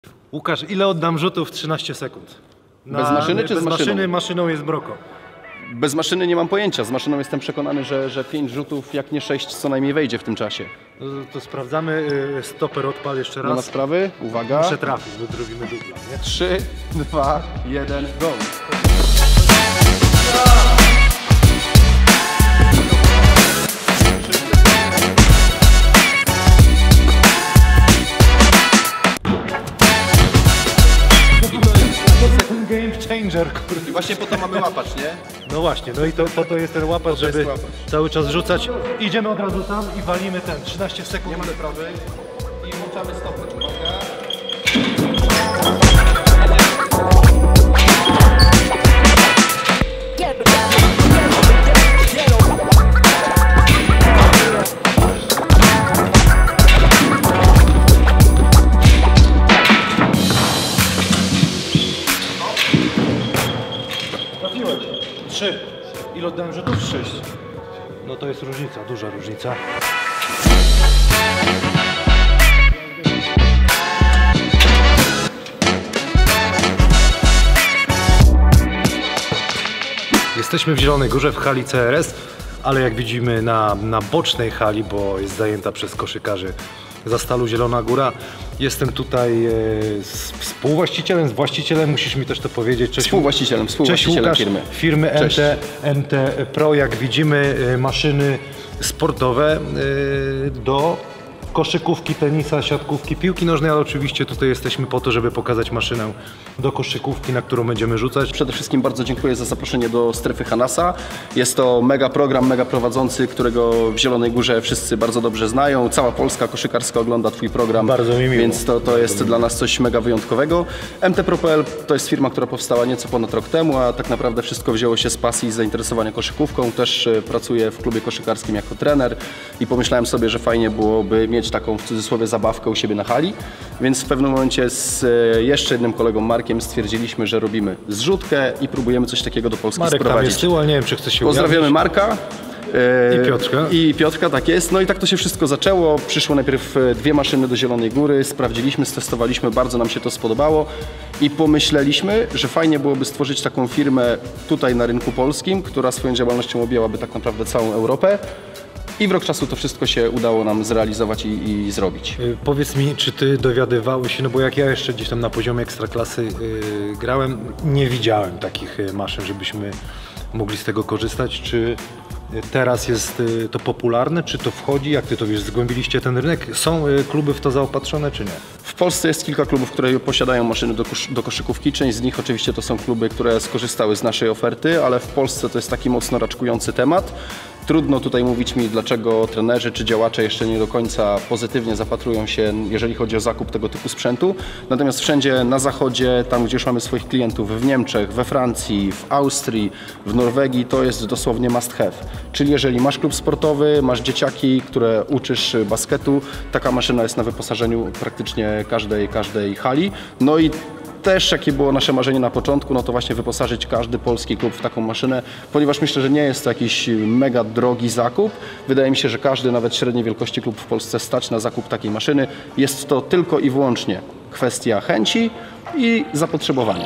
Łukasz, ile oddam rzutów w 13 sekund? Bez maszyny czy z maszyną? Bez maszyny, maszyną jest broko. Bez maszyny nie mam pojęcia. Z maszyną jestem przekonany, że 5 rzutów, jak nie 6, co najmniej wejdzie w tym czasie. To sprawdzamy. Stoper odpal jeszcze raz. Nie ma sprawy. Uwaga. Muszę trafić, bo zrobimy dubla, nie? 3, 2, 1, go! Game changer, kurde. Właśnie po to mamy łapacz, nie? No właśnie, no i po to jest ten łapacz, żeby cały czas rzucać. Idziemy od razu tam i walimy ten 13 sekund. Nie mamy prawy i włączamy stoper. Uwaga. Trafiłeś. 3. Ile oddałem rzutów? 6. No to jest różnica, duża różnica. Jesteśmy w Zielonej Górze w hali CRS, ale jak widzimy na bocznej hali, bo jest zajęta przez koszykarzy Zastalu Zielona Góra. Jestem tutaj z współwłaścicielem, musisz mi też to powiedzieć. Cześć, Współwłaścicielem Łukasz, firmy. Cześć. NT Pro. Jak widzimy, maszyny sportowe do koszykówki, tenisa, siatkówki, piłki nożnej, ale oczywiście tutaj jesteśmy po to, żeby pokazać maszynę do koszykówki, na którą będziemy rzucać. Przede wszystkim bardzo dziękuję za zaproszenie do strefy Hanasa. Jest to mega program, mega prowadzący, którego w Zielonej Górze wszyscy bardzo dobrze znają. Cała Polska koszykarska ogląda Twój program, bardzo mi miło. Więc to jest dla nas coś mega wyjątkowego. MTPro.pl to jest firma, która powstała nieco ponad rok temu, a tak naprawdę wszystko wzięło się z pasji i zainteresowania koszykówką. Też pracuję w klubie koszykarskim jako trener i pomyślałem sobie, że fajnie byłoby mieć taką w cudzysłowie zabawkę u siebie na hali, więc w pewnym momencie z jeszcze jednym kolegą Markiem stwierdziliśmy, że robimy zrzutkę i próbujemy coś takiego do Polski Marek sprowadzić. Tam jest tył, ale nie wiem, czy chce się Pozdrawiamy ujawnić. Marka. I Piotrka. I Piotrka, tak jest. No i tak to się wszystko zaczęło. Przyszło najpierw 2 maszyny do Zielonej Góry, sprawdziliśmy, stestowaliśmy, bardzo nam się to spodobało i pomyśleliśmy, że fajnie byłoby stworzyć taką firmę tutaj na rynku polskim, która swoją działalnością objęłaby tak naprawdę całą Europę. I w rok czasu to wszystko się udało nam zrealizować i zrobić. Powiedz mi, czy ty dowiadywałeś się, no bo jak ja jeszcze gdzieś tam na poziomie ekstraklasy grałem, nie widziałem takich maszyn, żebyśmy mogli z tego korzystać. Czy teraz jest to popularne, czy to wchodzi? Jak ty to wiesz, zgłębiliście ten rynek? Są kluby w to zaopatrzone, czy nie? W Polsce jest kilka klubów, które posiadają maszyny do koszykówki. Część z nich oczywiście to są kluby, które skorzystały z naszej oferty, ale w Polsce to jest taki mocno raczkujący temat. Trudno tutaj mówić mi, dlaczego trenerzy czy działacze jeszcze nie do końca pozytywnie zapatrują się, jeżeli chodzi o zakup tego typu sprzętu. Natomiast wszędzie na zachodzie, tam gdzie już mamy swoich klientów, w Niemczech, we Francji, w Austrii, w Norwegii, to jest dosłownie must have. Czyli jeżeli masz klub sportowy, masz dzieciaki, które uczysz basketu, taka maszyna jest na wyposażeniu praktycznie każdej hali. No i też jakie było nasze marzenie na początku, no to właśnie wyposażyć każdy polski klub w taką maszynę, ponieważ myślę, że nie jest to jakiś mega drogi zakup. Wydaje mi się, że każdy, nawet średniej wielkości klub w Polsce stać na zakup takiej maszyny. Jest to tylko i wyłącznie kwestia chęci i zapotrzebowania.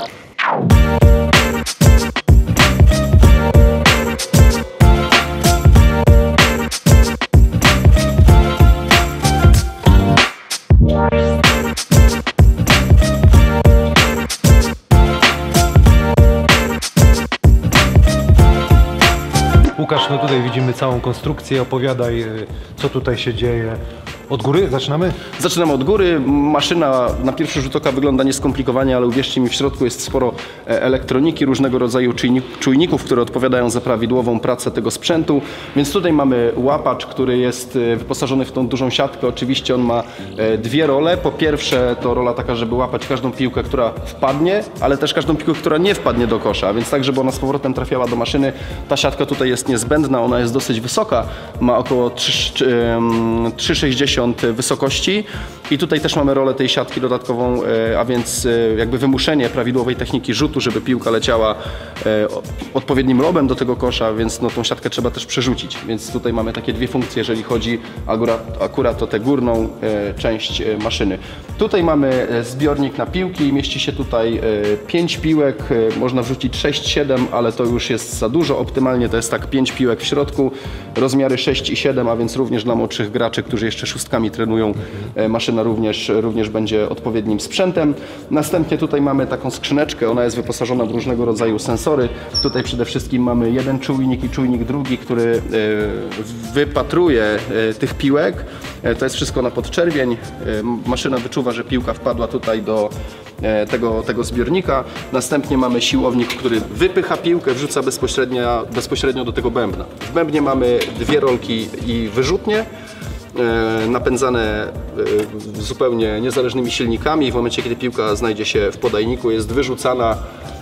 Łukasz, no tutaj widzimy całą konstrukcję, opowiadaj, co tutaj się dzieje. Od góry zaczynamy? Zaczynamy od góry. Maszyna na pierwszy rzut oka wygląda nieskomplikowanie, ale uwierzcie mi, w środku jest sporo elektroniki, różnego rodzaju czujników, które odpowiadają za prawidłową pracę tego sprzętu. Więc tutaj mamy łapacz, który jest wyposażony w tą dużą siatkę. Oczywiście on ma 2 role. Po pierwsze to rola taka, żeby łapać każdą piłkę, która wpadnie, ale też każdą piłkę, która nie wpadnie do kosza. Więc tak, żeby ona z powrotem trafiała do maszyny. Ta siatka tutaj jest niezbędna, ona jest dosyć wysoka. Ma około 3,60 1,60 m wysokości i tutaj też mamy rolę tej siatki dodatkową, a więc jakby wymuszenie prawidłowej techniki rzutu, żeby piłka leciała odpowiednim lobem do tego kosza, więc no, tą siatkę trzeba też przerzucić, więc tutaj mamy takie dwie funkcje, jeżeli chodzi akurat o tę górną część maszyny. Tutaj mamy zbiornik na piłki, mieści się tutaj 5 piłek, można wrzucić 6-7, ale to już jest za dużo, optymalnie to jest tak 5 piłek w środku, rozmiary 6 i 7, a więc również dla młodszych graczy, którzy jeszcze szóstkami trenują, maszyna również będzie odpowiednim sprzętem. Następnie tutaj mamy taką skrzyneczkę, ona jest wyposażona w różnego rodzaju sensory. Tutaj przede wszystkim mamy jeden czujnik i czujnik drugi, który wypatruje tych piłek. To jest wszystko na podczerwień. Maszyna wyczuwa, że piłka wpadła tutaj do tego zbiornika. Następnie mamy siłownik, który wypycha piłkę, wrzuca bezpośrednio do tego bębna. W bębnie mamy dwie rolki i wyrzutnie, napędzane zupełnie niezależnymi silnikami. W momencie, kiedy piłka znajdzie się w podajniku, jest wyrzucana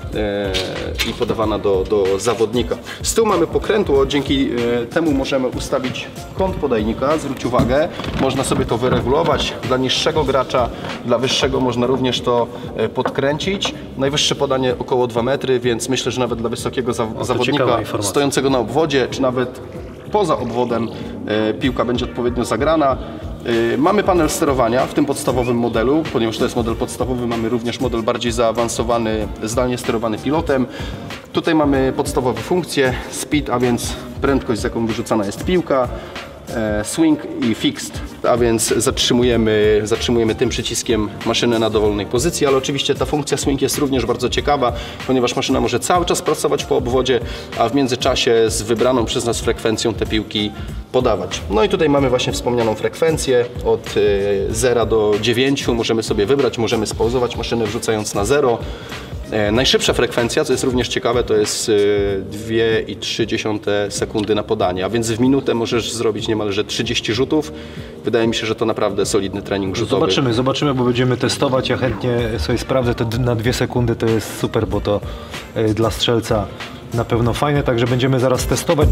i podawana do zawodnika. Z tyłu mamy pokrętło, dzięki temu możemy ustawić kąt podajnika, zwróć uwagę, można sobie to wyregulować. Dla niższego gracza, dla wyższego można również to podkręcić. Najwyższe podanie około 2 metry, więc myślę, że nawet dla wysokiego zawodnika stojącego na obwodzie, czy nawet poza obwodem piłka będzie odpowiednio zagrana. Mamy panel sterowania w tym podstawowym modelu, ponieważ to jest model podstawowy, mamy również model bardziej zaawansowany, zdalnie sterowany pilotem. Tutaj mamy podstawowe funkcje, speed, a więc prędkość, z jaką wyrzucana jest piłka, swing i fixed, a więc zatrzymujemy tym przyciskiem maszynę na dowolnej pozycji, ale oczywiście ta funkcja swing jest również bardzo ciekawa, ponieważ maszyna może cały czas pracować po obwodzie, a w międzyczasie z wybraną przez nas frekwencją te piłki podawać. No i tutaj mamy właśnie wspomnianą frekwencję od 0 do 9, możemy sobie wybrać, możemy spauzować maszynę wrzucając na 0. Najszybsza frekwencja, co jest również ciekawe, to jest 2,3 sekundy na podanie, a więc w minutę możesz zrobić niemalże 30 rzutów. Wydaje mi się, że to naprawdę solidny trening rzutowy. Zobaczymy, bo będziemy testować. Ja chętnie sobie sprawdzę, to na 2 sekundy to jest super, bo to dla strzelca na pewno fajne, także będziemy zaraz testować.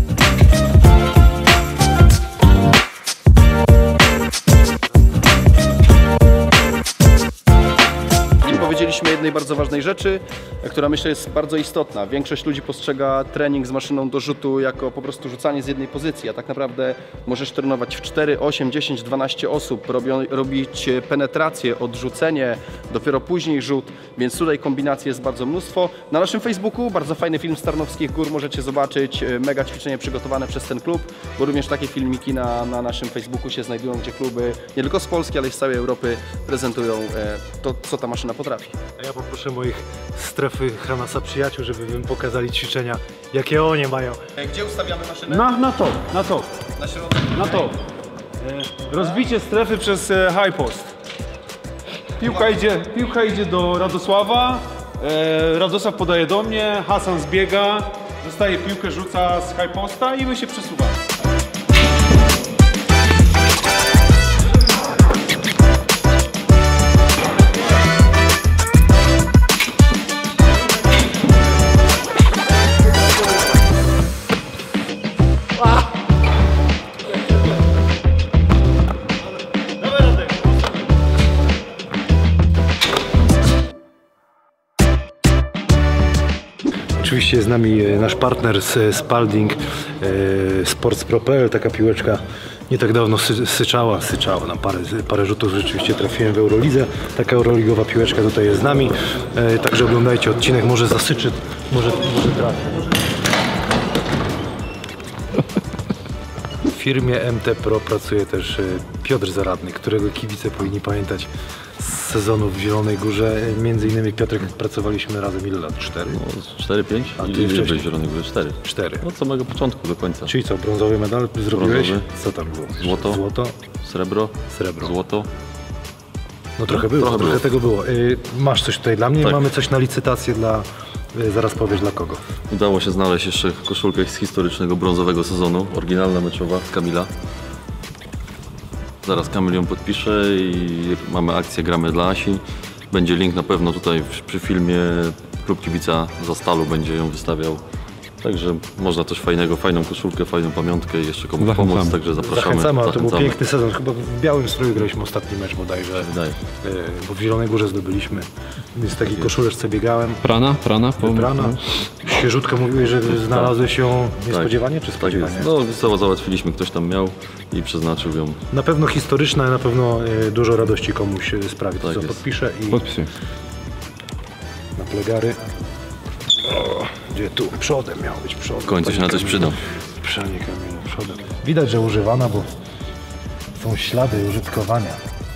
Powiedzieliśmy jednej bardzo ważnej rzeczy, która myślę jest bardzo istotna. Większość ludzi postrzega trening z maszyną do rzutu jako po prostu rzucanie z jednej pozycji, a tak naprawdę możesz trenować w 4, 8, 10, 12 osób, robić penetrację, odrzucenie, dopiero później rzut, więc tutaj kombinacji jest bardzo mnóstwo. Na naszym Facebooku bardzo fajny film z Tarnowskich Gór możecie zobaczyć, mega ćwiczenie przygotowane przez ten klub, bo również takie filmiki na naszym Facebooku się znajdują, gdzie kluby nie tylko z Polski, ale i z całej Europy prezentują to, co ta maszyna potrafi. A ja poproszę moich strefy Hanasa przyjaciół, żeby mi pokazali ćwiczenia, jakie oni mają. Gdzie ustawiamy maszynę? Na to. Na środku. Na to. Rozbicie strefy przez high post. Piłka idzie do Radosława. Radosław podaje do mnie, Hasan zbiega, dostaje piłkę, rzuca z high posta i my się przesuwamy. Oczywiście jest z nami nasz partner z Spalding, Sports.pl, taka piłeczka nie tak dawno syczała na parę rzutów, rzeczywiście trafiłem w Eurolidze, taka euroligowa piłeczka tutaj jest z nami, także oglądajcie odcinek, może zasyczy, może trafi. W firmie MT Pro pracuje też Piotr Zaradny, którego kibice powinni pamiętać z sezonów w Zielonej Górze. Między innymi Piotrek, pracowaliśmy razem ile lat? 4? No, 4-5? A ty ile wcześniej? w Zielonej Górze? 4. 4. Od samego początku do końca. Czyli co, brązowy medal zrobiłeś? Brązowy. Co tam było? Złoto. Złoto, Srebro. złoto. No trochę było, trochę tego było. Masz coś tutaj dla mnie? Tak. Mamy coś na licytację dla... Zaraz powiesz dla kogo. Udało się znaleźć jeszcze koszulkę z historycznego brązowego sezonu. Oryginalna meczowa z Kamila. Zaraz Kamil ją podpisze i mamy akcję Gramy dla Asi. Będzie link na pewno tutaj przy filmie. Klub Kibica za Stalu będzie ją wystawiał Także można coś fajnego, fajną koszulkę, fajną pamiątkę i jeszcze komuś Zachęcamy. pomóc, także zapraszamy. Zachęcamy, ale to był piękny sezon. Chyba w białym stroju graliśmy ostatni mecz bodajże, Wydaje. bo w Zielonej Górze zdobyliśmy. Więc w takiej koszuleczce biegałem. Prana? Wybrana. Świeżutko mówiłeś, że znalazłeś ją niespodziewanie czy Tak spodziewanie? jest. No załatwiliśmy, ktoś tam miał i przeznaczył ją. Na pewno historyczna, na pewno dużo radości komuś sprawi. To Tak co jest. podpiszę i Podpisuję. na plegary. O, gdzie tu? Przodem miał być przodem. W końcu się na coś przydał. Pszenie kamieniu przodem. Widać, że używana, bo są ślady użytkowania.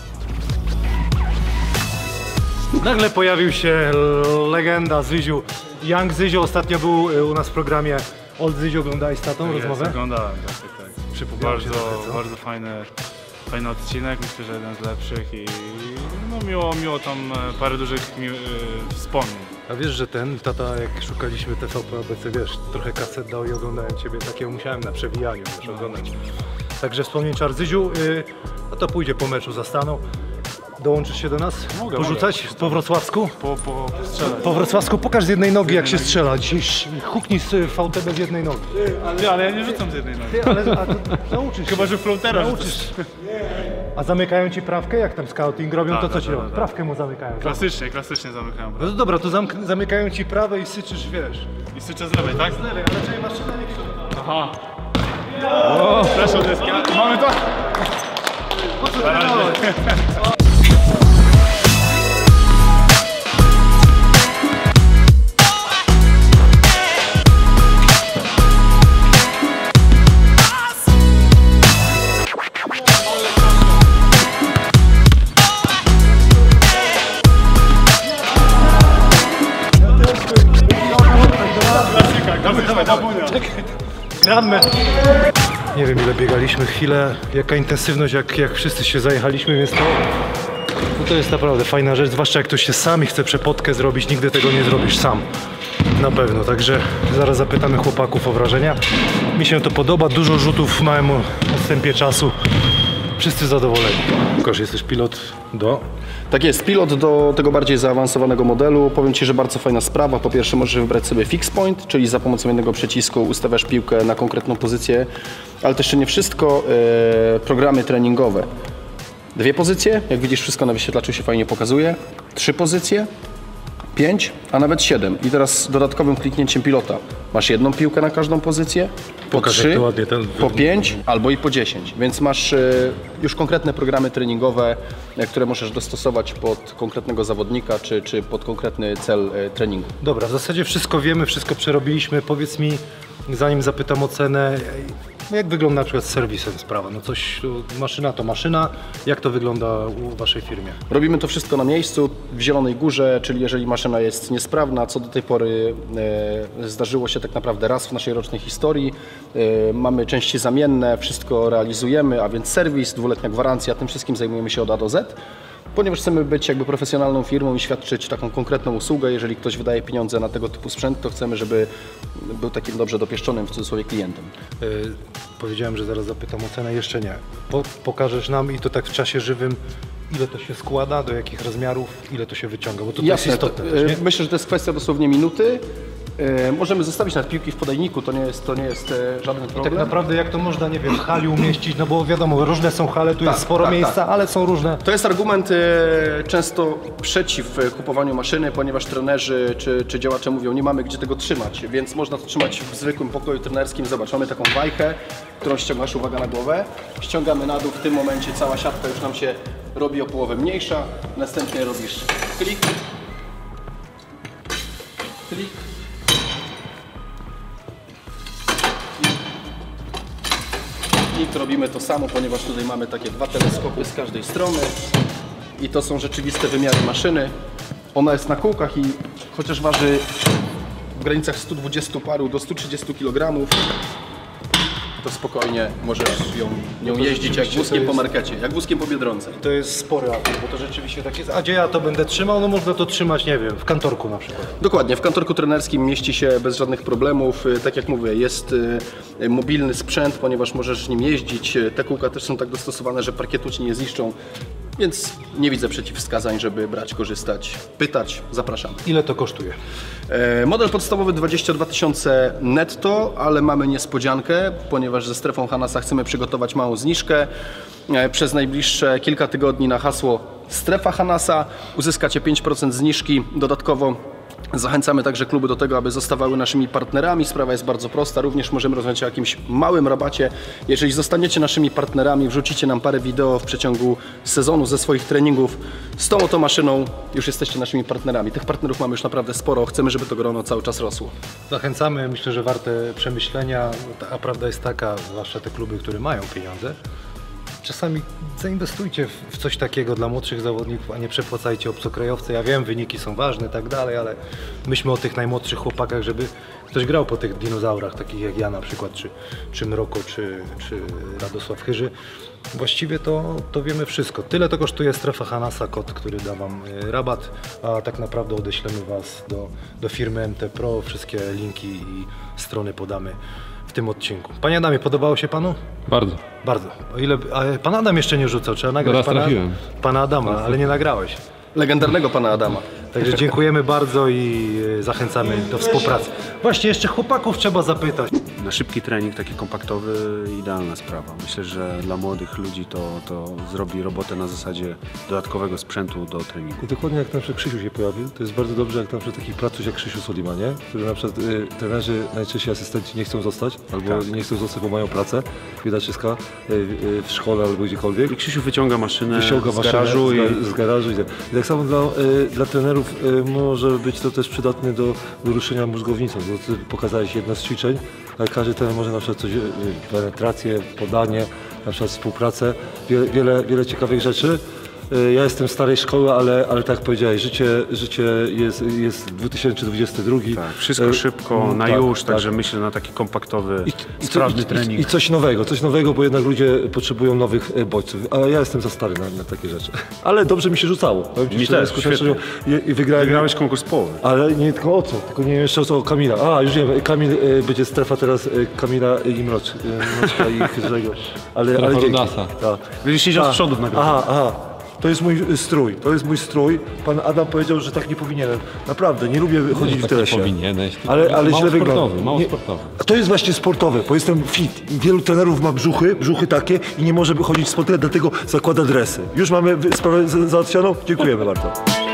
Nagle pojawił się legenda Zyziu. Young Zyziu ostatnio był u nas w programie. Old Zyziu, oglądałeś tą rozmowę? Oglądałem, tak. Przypomniałem się trochę, co? Bardzo fajny odcinek, myślę, że jeden z lepszych i no, miło tam parę dużych wspomnień. A wiesz, że ten tata, jak szukaliśmy TVP ABC, wiesz, trochę kaset dał i oglądałem ciebie, takiego musiałem na przewijaniu już oglądać. Także wspomnień Czarzyziu, no to pójdzie po meczu, zastaną. Dołączysz się do nas? Mogę, porzucać po wrocławsku? Po strzelać. Po wrocławsku pokaż z jednej nogi, jak się strzela. Dzisiaj huknij z VTB z jednej nogi. Ale ja nie rzucam z jednej nogi. Ty, ale nauczysz się. Chyba, że floatera Nauczysz. A zamykają ci prawkę? Jak tam scouting robią, to co ci robią? tak. Prawkę mu zamykają. Klasycznie zamykałem. No to dobra, to zamykają ci prawe i syczysz, wiesz. I syczę z lewej, tak? Z lewej, ale czyli maszyna nie krzyczy. Aha. Proszę o deskę. Mamy to? Po co trenować? Gramy. Nie wiem ile biegaliśmy, chwilę, jaka intensywność, jak wszyscy się zajechaliśmy, więc to jest naprawdę fajna rzecz, zwłaszcza jak ktoś się sam i chce przepotkę zrobić, nigdy tego nie zrobisz sam. Na pewno, także zaraz zapytamy chłopaków o wrażenia. Mi się to podoba, dużo rzutów w małym odstępie czasu. Wszyscy zadowoleni. Łukasz, jesteś pilot do... Tak jest, pilot do tego bardziej zaawansowanego modelu. Powiem Ci, że bardzo fajna sprawa. Po pierwsze możesz wybrać sobie fix point, czyli za pomocą jednego przycisku ustawiasz piłkę na konkretną pozycję, ale to jeszcze nie wszystko. Programy treningowe. 2 pozycje, jak widzisz wszystko na wyświetlaczu się fajnie pokazuje. 3 pozycje, 5, a nawet 7. I teraz dodatkowym kliknięciem pilota masz jedną piłkę na każdą pozycję, po Pokaż, 3, jak to ładnie po 5 albo i po 10. Więc masz już konkretne programy treningowe, które możesz dostosować pod konkretnego zawodnika czy pod konkretny cel treningu. Dobra, w zasadzie wszystko wiemy, wszystko przerobiliśmy. Powiedz mi, zanim zapytam o cenę, jak wygląda na przykład z serwisem sprawa? No coś, maszyna to maszyna. Jak to wygląda u waszej firmie? Robimy to wszystko na miejscu, w Zielonej Górze, czyli jeżeli maszyna jest niesprawna, co do tej pory zdarzyło się tak naprawdę raz w naszej rocznej historii. Mamy części zamienne, wszystko realizujemy, a więc serwis, 2-letnia gwarancja, tym wszystkim zajmujemy się od A do Z. Ponieważ chcemy być jakby profesjonalną firmą i świadczyć taką konkretną usługę, jeżeli ktoś wydaje pieniądze na tego typu sprzęt, to chcemy, żeby był takim dobrze dopieszczonym w cudzysłowie klientem. Powiedziałem, że zaraz zapytam o cenę, jeszcze nie. Pokażesz nam i to tak w czasie żywym, ile to się składa, do jakich rozmiarów, ile to się wyciąga, bo to jest istotne też, nie? Myślę, że to jest kwestia dosłownie minuty. Możemy zostawić nawet piłki w podajniku, to nie jest żaden I problem. tak naprawdę jak to można, nie wiem, w hali umieścić, no bo wiadomo, różne są hale, tu jest sporo miejsca, ale są różne. To jest argument często przeciw kupowaniu maszyny, ponieważ trenerzy czy działacze mówią, nie mamy gdzie tego trzymać, więc można to trzymać w zwykłym pokoju trenerskim. Zobacz, mamy taką wajchę, którą ściągasz, uwaga, na głowę, ściągamy na dół, w tym momencie cała siatka już nam się robi o połowę mniejsza, następnie robisz klik, klik, i robimy to samo, ponieważ tutaj mamy takie 2 teleskopy z każdej strony i to są rzeczywiste wymiary maszyny. Ona jest na kółkach i chociaż waży w granicach 120 paru do 130 kg, to spokojnie możesz nią jeździć jak wózkiem po markecie, jak wózkiem po Biedronce. To jest spory atut, bo to rzeczywiście tak jest. A gdzie ja to będę trzymał? No można to trzymać, nie wiem, w kantorku na przykład. Dokładnie, w kantorku trenerskim mieści się bez żadnych problemów. Tak jak mówię, jest mobilny sprzęt, ponieważ możesz nim jeździć. Te kółka też są tak dostosowane, że parkietu ci nie zniszczą. Więc nie widzę przeciwwskazań, żeby brać, korzystać, pytać. Zapraszamy. Ile to kosztuje? Model podstawowy 22 000 netto, ale mamy niespodziankę, ponieważ ze strefą Hanasa chcemy przygotować małą zniżkę. Przez najbliższe kilka tygodni na hasło Strefa Hanasa uzyskacie 5% zniżki. Dodatkowo zachęcamy także kluby do tego, aby zostawały naszymi partnerami. Sprawa jest bardzo prosta. Również możemy rozmawiać o jakimś małym rabacie. Jeżeli zostaniecie naszymi partnerami, wrzucicie nam parę wideo w przeciągu sezonu ze swoich treningów z tą oto maszyną, już jesteście naszymi partnerami. Tych partnerów mamy już naprawdę sporo. Chcemy, żeby to grono cały czas rosło. Zachęcamy, myślę, że warte przemyślenia. A prawda jest taka, zwłaszcza te kluby, które mają pieniądze, czasami zainwestujcie w coś takiego dla młodszych zawodników, a nie przepłacajcie obcokrajowce. Ja wiem, wyniki są ważne i tak dalej, ale myślmy o tych najmłodszych chłopakach, żeby ktoś grał po tych dinozaurach, takich jak ja na przykład, czy Mroko, czy Radosław Chyży. Właściwie to wiemy wszystko. Tyle to kosztuje strefa Hanasa, kod, który da Wam rabat, a tak naprawdę odeślemy Was do firmy MT Pro. Wszystkie linki i strony podamy w tym odcinku. Panie Adamie, podobało się Panu? Bardzo. Bardzo. O ile, a Pan Adam jeszcze nie rzucał, trzeba nagrać pana Adama, ale nie nagrałeś. Legendarnego pana Adama. Także dziękujemy bardzo i zachęcamy do współpracy. Właśnie jeszcze chłopaków trzeba zapytać. Na szybki trening, taki kompaktowy, idealna sprawa. Myślę, że dla młodych ludzi to zrobi robotę na zasadzie dodatkowego sprzętu do treningu. I dokładnie jak na przykład Krzysiu się pojawił, to jest bardzo dobrze, jak na przykład taki pracuś jak Krzysiu Solima, nie? Który na przykład trenerzy, najczęściej asystenci nie chcą zostać, albo nie chcą zostać, bo mają pracę, widać wszystko w szkole albo gdziekolwiek. I Krzysiu wyciąga maszynę z garażu. Z garażu i tak samo dla trenerów może być to też przydatne do ruszenia mózgownicą, bo ty pokazałeś jedno z ćwiczeń, ale każdy trener może na przykład coś, penetrację, podanie, na przykład współpracę, wiele ciekawych rzeczy. Ja jestem starej szkoły, ale tak jak powiedziałeś, życie jest 2022. Tak, wszystko szybko, na już, także myślę na taki kompaktowy, sprawny trening. I coś nowego, bo jednak ludzie potrzebują nowych bodźców, a ja jestem za stary na takie rzeczy. Ale dobrze mi się rzucało. Mi też, świetnie. I wygrałeś konkurs połowy. Ale nie tylko o co, tylko nie wiem jeszcze o Kamila. Już wiem, Kamil, będzie strefa teraz Kamila i Mroczka i Chyżego. Ale dzięki. Będziesz siedział z przodu w nagrodzie. To jest mój strój. Pan Adam powiedział, że tak nie powinienem. Naprawdę, nie lubię chodzić w dresie. Powinieneś. Ale źle wygląda. Mało sportowy. To jest właśnie sportowe, bo jestem fit. Wielu trenerów ma brzuchy takie i nie może chodzić w sportowe, dlatego zakłada dresy. Już mamy sprawę załatwioną. Dziękujemy bardzo.